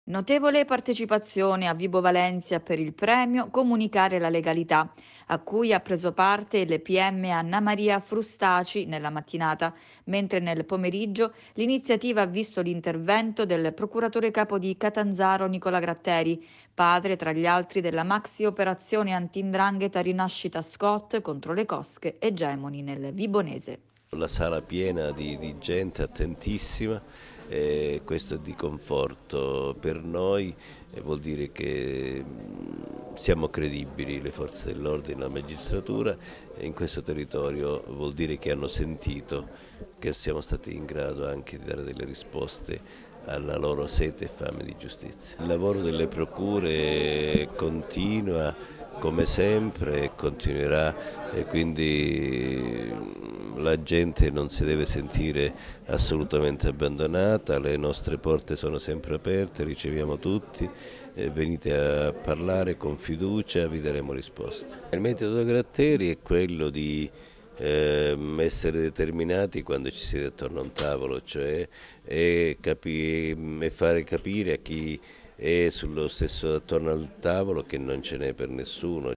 Notevole partecipazione a Vibo Valencia per il premio Comunicare la legalità, a cui ha preso parte il PM Anna Maria Frustaci nella mattinata, mentre nel pomeriggio l'iniziativa ha visto l'intervento del procuratore capo di Catanzaro Nicola Gratteri, padre tra gli altri della maxi operazione anti-'ndrangheta Rinascita Scott contro le cosche egemoni nel Vibonese. La sala piena di gente attentissima, questo è di conforto per noi e vuol dire che siamo credibili, le forze dell'ordine, la magistratura, e in questo territorio vuol dire che hanno sentito che siamo stati in grado anche di dare delle risposte alla loro sete e fame di giustizia. Il lavoro delle procure continua come sempre e continuerà, e quindi la gente non si deve sentire assolutamente abbandonata, le nostre porte sono sempre aperte, riceviamo tutti, venite a parlare con fiducia, vi daremo risposte. Il metodo Gratteri è quello di essere determinati quando ci siede attorno a un tavolo, cioè e fare capire a chi è sullo stesso attorno al tavolo che non ce n'è per nessuno.